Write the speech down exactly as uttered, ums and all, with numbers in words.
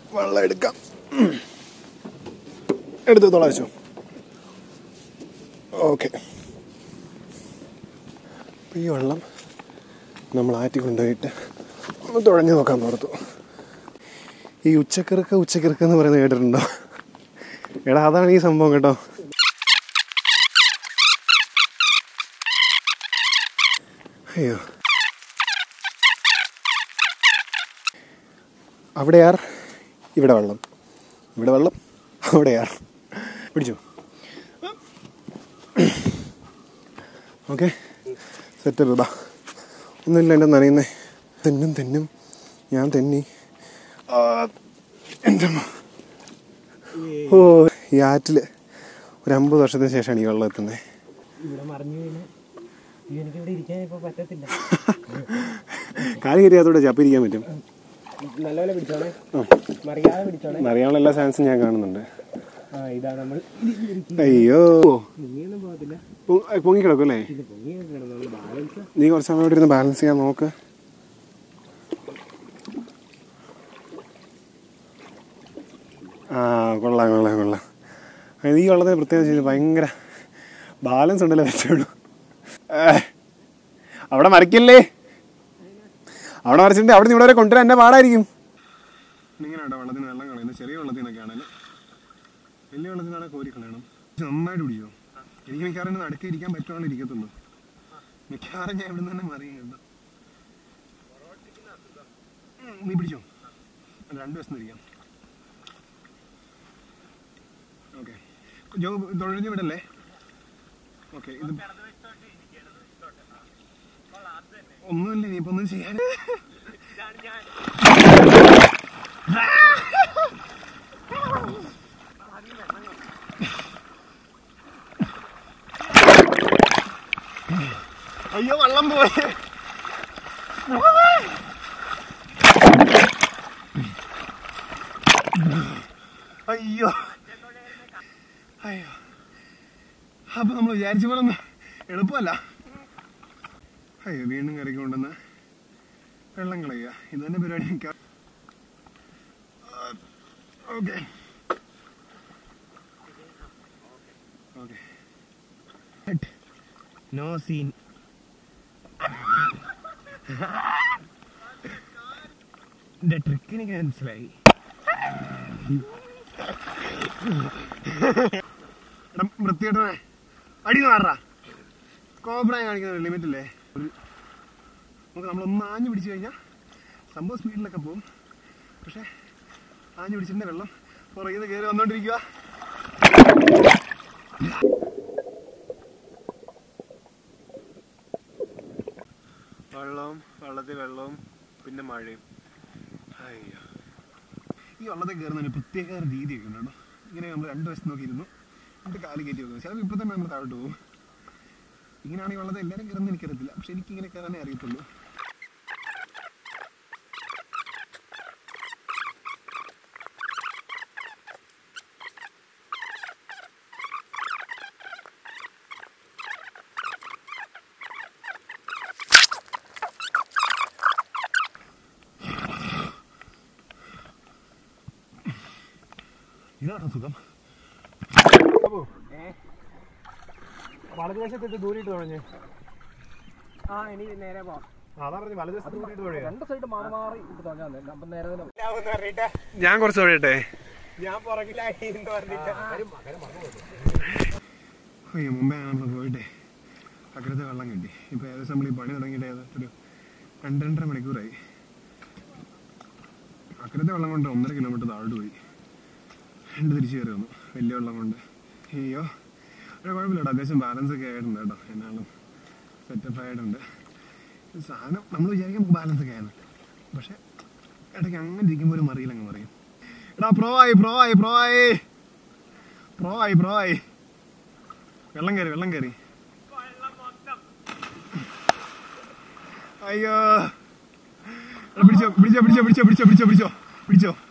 വെള്ളം എടുക്കാം. എടുത്ത് തുളച്ചു. ഓക്കെ. ഈ വെള്ളം നമ്മൾ ആറ്റി കൊണ്ടുപോയിട്ട് ഒന്ന് തുഴഞ്ഞു നോക്കാൻ പുറത്തു. ഈ ഉച്ചക്കിറക്ക് ഉച്ചക്കിറക്ക് എന്ന് പറയുന്നത് കേട്ടിട്ടുണ്ടോ? എടാ അതാണ് ഈ സംഭവം കേട്ടോ. അയ്യോ, അവിടെയാർ ഇവിടെ വെള്ളം, ഇവിടെ വെള്ളം അവിടെയാർ. പിടിച്ചു. ഓക്കെ, സെറ്റ് ഇതാ. ഒന്നുമില്ല എൻ്റെ നനയുന്നേ. തെന്നും തെന്നും ഞാൻ തെന്നി. എൻ്റെ ഓ, ഈ ആറ്റിൽ ഒരു അമ്പത് വർഷത്തിന് ശേഷമാണ് ഈ വെള്ളം എത്തുന്നത്. കാല് കയറിയാത്തോടെ ചപ്പിരിക്കാൻ പറ്റും. അറിയാനുള്ള എല്ലാ ചാൻസും ഞാൻ കാണുന്നുണ്ട്. അയ്യോ, പൊങ്ങിക്കിടക്കും അല്ലേ? നീ കുറച്ച് സമയം ഇവിടെ ഇരുന്ന് ബാലൻസ് ചെയ്യാൻ നോക്ക്. ആ കൊള്ളാം കൊള്ളാം കൊള്ളാം. ഈ വെള്ളത്തിന് പ്രത്യേകം ചെയ്ത് ഭയങ്കര ബാലൻസ് ഉണ്ടല്ലോ. വെച്ചോളൂ. അവിടെ മറിക്കല്ലേ, അവിടെ മറിച്ചിട്ട് അവിടെ നിന്ന് ഇവിടെ വരെ കൊണ്ടുവരാൻ എന്നെ പാടായിരിക്കും. ഇങ്ങനെയാട്ടോ വെള്ളത്തിന് വെള്ളം കളയുന്നത്. ചെറിയ വെള്ളത്തിൽ നിന്നൊക്കെ ആണെങ്കിൽ, വലിയ വെള്ളത്തിനാണെങ്കിൽ കോരി കളയണം. നന്നായിട്ട് പിടിക്കും. എനിക്ക് മിക്കവാറും നടുക്ക് ഇരിക്കാൻ പറ്റുവാണെങ്കിൽ ഇരിക്കത്തുള്ളൂ. മിക്കവാറും ഞാൻ ഇവിടെ നിന്ന് തന്നെ മറിയുന്നുണ്ട്. നീ പിടിച്ചോ, രണ്ടു ദിവസം ഇരിക്കാം. ഓക്കെ, ജോ തൊഴിഞ്ഞു വിടല്ലേ? ഓക്കെ, ഇത് ഒന്നുമില്ല, ഇനിയിപ്പോ ഒന്നും ചെയ്യാൻ. അയ്യോ, വെള്ളം പോയി. അയ്യോ അയ്യോ, അപ്പൊ നമ്മൾ വിചാരിച്ച പോലെ ഒന്നും എളുപ്പമല്ല. അയ്യോ, വീണ്ടും കരയ്ക്ക് കൊണ്ടുവന്ന് വെള്ളം കളയുക, ഇത് തന്നെ പരിപാടി. Okay okay, no scene. Trick എനിക്ക് മനസ്സിലായി. വൃത്തിയായിട്ടേ അടി മാറാ. കോബ്രായി കാണിക്കുന്ന ലിമിറ്റില്ലേ? ഒരു നമുക്ക് നമ്മളൊന്ന് ആഞ്ഞു പിടിച്ചു കഴിഞ്ഞാൽ സംഭവം സ്പീഡിലൊക്കെ പോകും. പക്ഷെ ആഞ്ഞു പിടിച്ചിട്ട് വെള്ളം പുറകിൽ നിന്ന് കയറി വന്നോണ്ടിരിക്കുക. വെള്ളവും വെള്ളത്തിൽ വെള്ളവും പിന്നെ മഴയും. അയ്യോ, ഈ വെള്ളത്തിൽ കയറുന്ന ഒരു പ്രത്യേക രീതിയൊക്കെ ഉണ്ട് കേട്ടോ. ഇങ്ങനെ നമ്മൾ രണ്ട് വശത്ത് നോക്കിയിരുന്നു, എന്നിട്ട് കാല് കയറ്റി വെക്കുന്നത്. ചിലപ്പോൾ ഇപ്പം തന്നെ നമ്മൾ താഴോട്ട് പോകും. ഇങ്ങനെയാണ് ഈ വെള്ളത്തിൽ എല്ലാവരും കയറുന്നത് എനിക്കറിയത്തില്ല. പക്ഷെ എനിക്കിങ്ങനെ കയറാനേ അറിയത്തുള്ളൂ. ഇതാണ് സുഖം. വലതുവശത്ത് ദൂരിട്ട് തുഴഞ്ഞ്. ആ, ഇനി നേരെ പോവാം. അതാ പറഞ്ഞു, വലതുവശത്ത് ദൂരിട്ട് തുഴയുക. രണ്ട് സൈഡ് മാറി മാറി ഇട്ട് തുഴഞ്ഞാൽ നേരെ. ഞാൻ കുറച്ച് തുഴയട്ടെ. ഞാൻ പുറകിലായി. അയ്യോ, മുമ്പേ നമ്മൾ പോയിട്ടേ അക്കരത്തെ വെള്ളം കിട്ടി. ഇപ്പൊ ഏകദേശം നമ്മൾ ഈ പണി തുടങ്ങിയിട്ട് ഒരു രണ്ട് രണ്ടര മണിക്കൂറായി. അക്കരത്തെ വെള്ളം കൊണ്ട് ഒന്നര കിലോമീറ്റർ താഴോട്ട് പോയി. രണ്ട് തിരിച്ചു കയറി വന്നു വലിയ വെള്ളം കൊണ്ട്. അയ്യോ, ഒരു കുഴപ്പമില്ല കേട്ടോ. അത്യാവശ്യം ബാലൻസ് ഒക്കെ ആയിട്ടുണ്ട് കേട്ടോ. എന്നാലും സെറ്റപ്പ് ആയിട്ടുണ്ട് സാധനം. നമ്മൾ വിചാരിക്കും നമുക്ക് ബാലൻസ് ഒക്കെ ആണ്, പക്ഷെ ഇടയ്ക്ക് അങ്ങനെ ഇരിക്കുമ്പോൾ ഒരു മറിയിലങ്ങ് പറയും. എടാ പ്രോ ആയി പ്രോ ആയി പ്രോ ആയി പ്രോ ആയി പ്രോ ആയി വെള്ളം കയറി വെള്ളം കയറി. അയ്യോ, പിടിച്ചോ പിടിച്ചോ പിടിച്ചോ പിടിച്ചോ പിടിച്ചോ പിടിച്ചോ പിടിച്ചോ പിടിച്ചോ